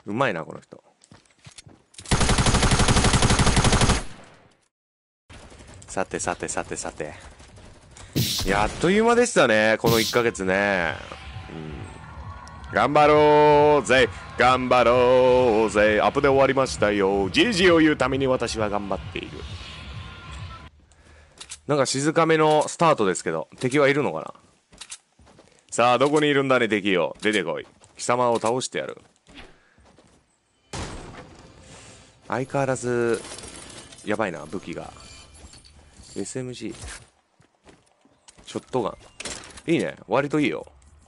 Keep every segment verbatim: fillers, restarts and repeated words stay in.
うまいなこの人。さてさてさてさて、やっという間でしたねこのいっかげつね。うん、頑張ろうぜ頑張ろうぜ。アップで終わりましたよ。じいじを言うために私は頑張っている。なんか静かめのスタートですけど、敵はいるのかな。さあどこにいるんだね敵よ、出てこい。貴様を倒してやる。相変わらずやばいな武器が。 エスエムジー ショットガンいいね、割といいよ。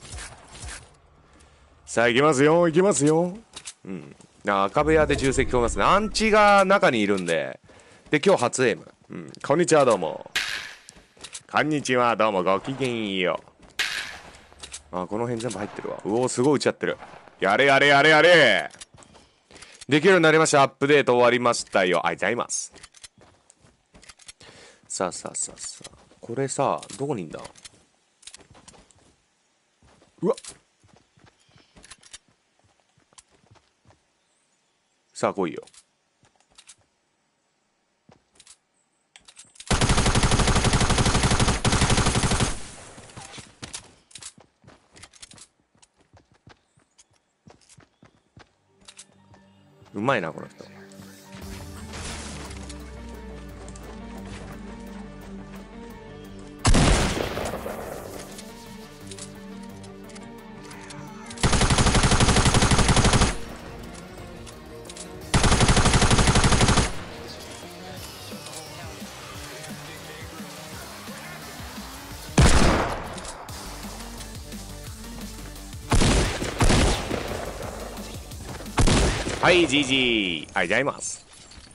さあ行きますよ行きますよ。うん、赤部屋で重責をますね。アンチが中にいるんで、で今日初エイム、うん、こんにちはどうもこんにちはどうもごきげんよう。あこの辺全部入ってるわ。うおすごい打ち合ってる。やれやれやれやれ。できるようになりました。アップデート終わりましたよ。ありがとうございます。さあさあさあさあ、これさどこにいんだ。うわっ、さあ来いよ。うまいなこの人。はい、ジージー。ありがとうございます。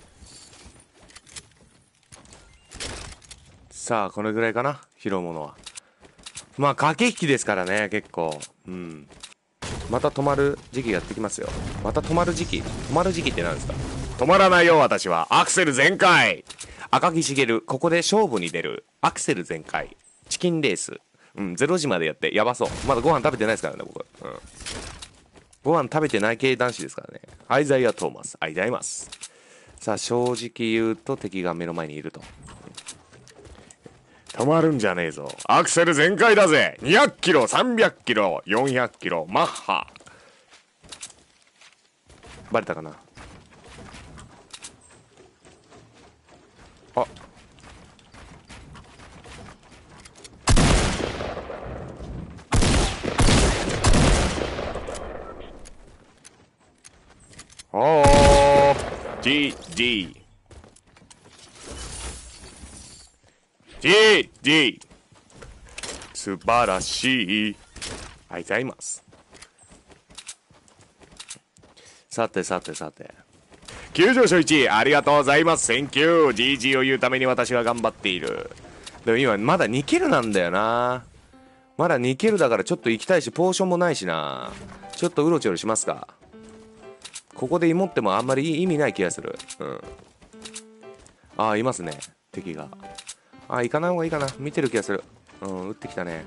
さあ、これぐらいかな、拾うものは。まあ、駆け引きですからね、結構。うん。また止まる時期やってきますよ。また止まる時期止まる時期って何ですか。止まらないよ、私は。アクセル全開。赤木茂、ここで勝負に出る。アクセル全開。チキンレース。うん、ゼロじまでやって、やばそう。まだご飯食べてないですからね、僕。うん。ご飯食べてない系男子ですからね。アイザイア・トーマス。ありがとうございます。さあ、正直言うと敵が目の前にいると。止まるんじゃねえぞ。アクセル全開だぜ。にひゃくキロ、さんびゃくキロ、よんひゃくキロ、マッハ。バレたかな。あ、おー ジージー ジージー 素晴らしい。ありがとうございます。さてさてさて、急上昇いちありがとうございます。センキュー。 ジージー を言うために私は頑張っている。でも今まだにキルなんだよな。まだにキルだからちょっと行きたいし、ポーションもないしな。ちょっとうろちょろしますか。ここで芋ってもあんまり意味ない気がする。うん。ああいますね敵が。ああ行かない方がいいかな。見てる気がする。うん、撃ってきたね。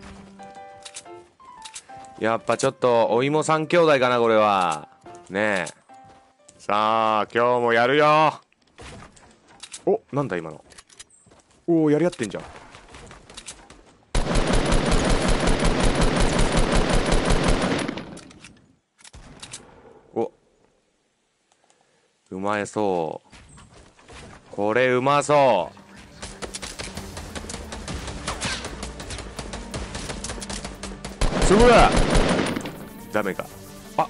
やっぱちょっとお芋三兄弟かなこれは。ねえ。さあ今日もやるよ。お、なんだ今の。おお、やり合ってんじゃん。お、うまいそう。これうまそう。すごい。ダメか。あ、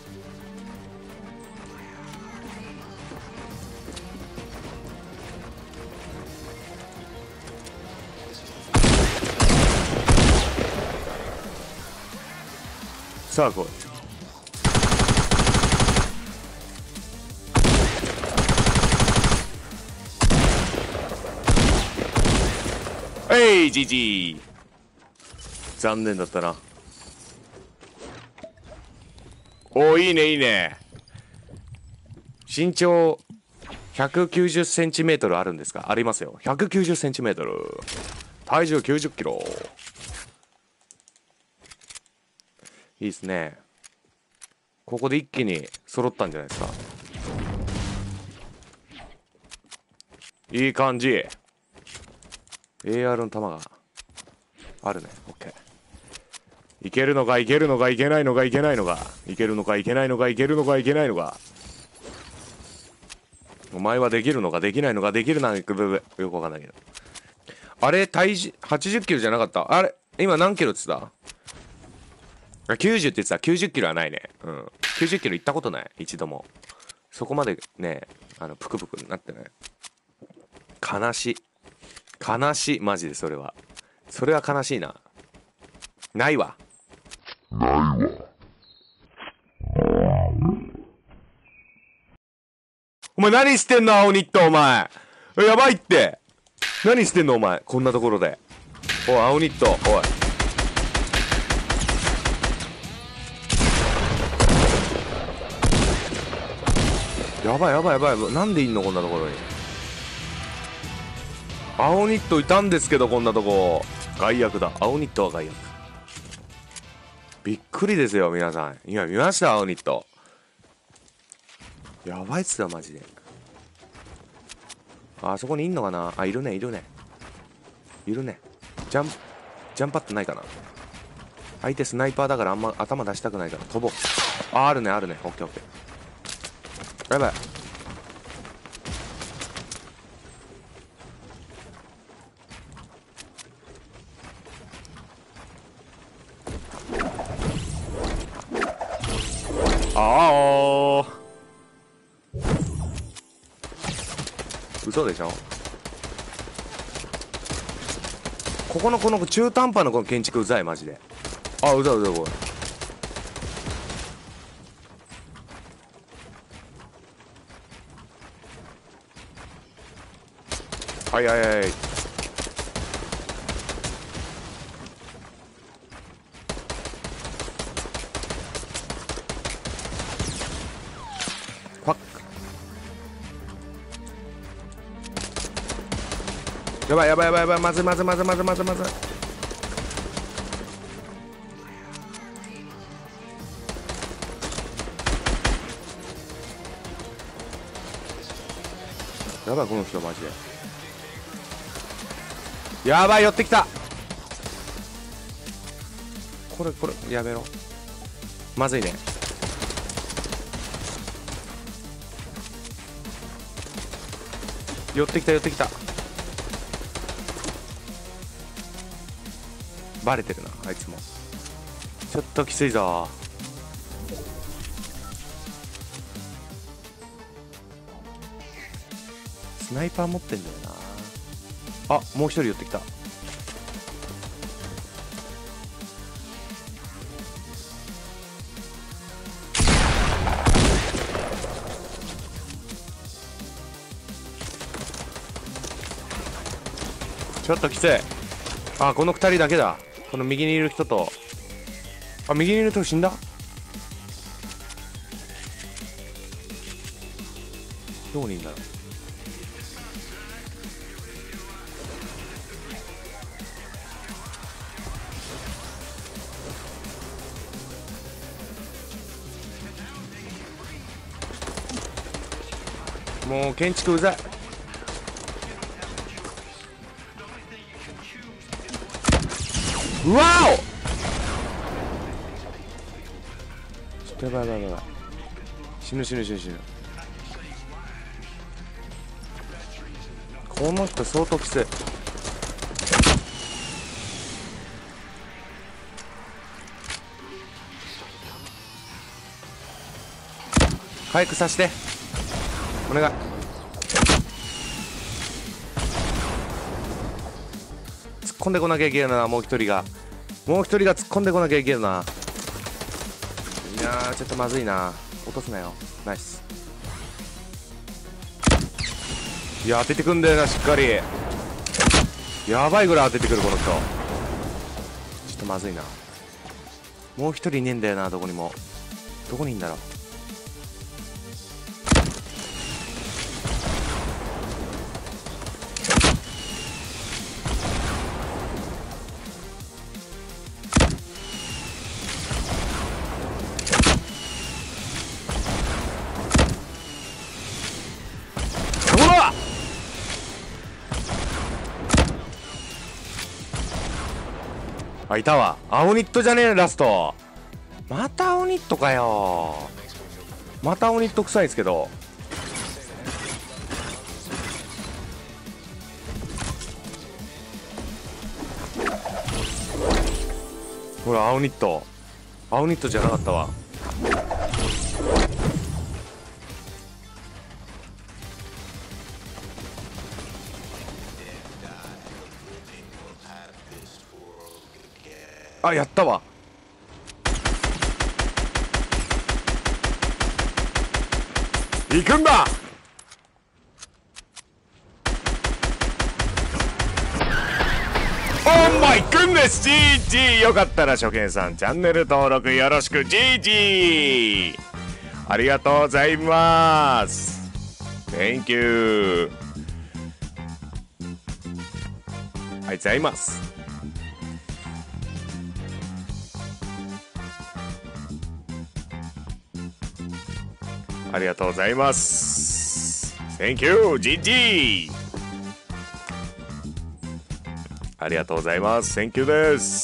さあ来い。えいじじい。残念だったな。おおいいねいいね。身長ひゃくきゅうじゅっセンチメートルあるんですか。ありますよ。ひゃくきゅうじゅっセンチメートル。体重きゅうじゅっキロ。いいっすね。 ここで一気に揃ったんじゃないですか。いい感じ。 エーアール の弾があるね。 OK。 いけるのかいけるのかいけないのかいけないのかいけるのかいけないのかいけるのかいけないのか。お前はできるのかできないのかできるな。よくわかんないけど。あれ体重はちじゅっキロじゃなかった？あれ今何キロって言ってた？きゅうじゅうって言ってた。きゅうじゅっキロはないね。うん。きゅうじゅっキロ行ったことない。一度も。そこまでね、あの、ぷくぷくになってない。悲しい。悲しい。マジでそれは。それは悲しいな。ないわ。ないわ。お前何してんの青ニットお前。やばいって。何してんのお前。こんなところで。おい、青ニット。おい。やばいやばいやばい。なんでいんのこんなところに。青ニットいたんですけど、こんなとこ。害悪だ。青ニットは害悪。びっくりですよ、皆さん。今見ました、青ニット。やばいっすよ、マジで。あそこにいんのかなあ、いるね、いるね。いるね。ジャン、ジャンパッドないかな。相手スナイパーだからあんま頭出したくないから飛ぼう。あ、あるね、あるね。オッケーオッケー。やばい。ああ。嘘でしょ。ここのこの中途半端なこの建築うざいマジで。あ、うざいうざいこれ。はいはいはい。ファック。やばいやばいやばいやばい。まずいまずいまずいまずいまずいまずい。やばいこの人マジで。やばい寄ってきた。これこれやめろ。まずいね。寄ってきた寄ってきた。バレてるなあいつも。ちょっときついぞ。スナイパー持ってんだよな。あ、もう一人寄ってきた。ちょっときつい。あ、この二人だけだ。この右にいる人と。あ、右にいる人死んだ。どこにいんだろう。もう建築うざい。うわお。ちょっとやばいやばいやばい。死ぬ死ぬ死ぬ死ぬ。この人相当きつい。回復させてお願い。突っ込んでこなきゃいけないな。もう一人がもう一人が突っ込んでこなきゃいけないな。いやーちょっとまずいな。落とすなよ。ナイス。いや当ててくんだよなしっかり。やばいぐらい当ててくるこの人。ちょっとまずいな。もう一人いねえんだよな。どこにも。どこにいんだろう。 あ、いたわ。青ニットじゃねえ、ラスト。また青ニットかよ。また青ニット臭いですけど。ほら、青ニット。青ニットじゃなかったわ。あ、やったわ。行くんだ。オーマイグッネス ジージー。 よかったら初見さんチャンネル登録よろしく。 ジージー ありがとうございます。 Thank you。 あいつ会います。ありがとうございます。 Thank you ジージー。 ありがとうございます。 Thank you です。